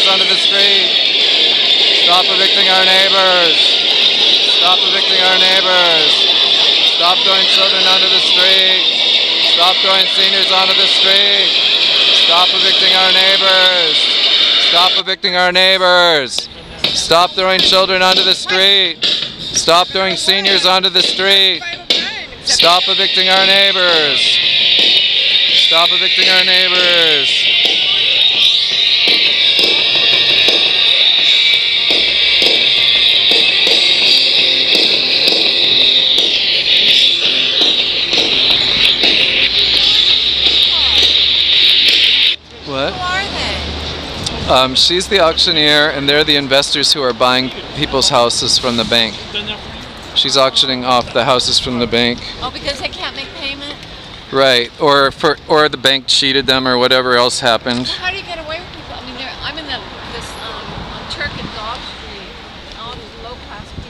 seniors onto the street. Stop evicting our neighbors. Stop evicting our neighbors. Stop throwing children onto the street. Stop throwing seniors onto the street. Stop evicting our neighbors. Stop evicting our neighbors. Stop throwing children onto the street. Stop throwing seniors onto the street. Stop evicting our neighbors. Stop evicting our neighbors. What? Who are they? She's the auctioneer, and they're the investors who are buying people's houses from the bank. She's auctioning off the houses from the bank. Oh, because they can't make payment? Right, or the bank cheated them, or whatever else happened. How do you get away with people? I mean, I'm in this on Turk and Dog Street, and all these low-class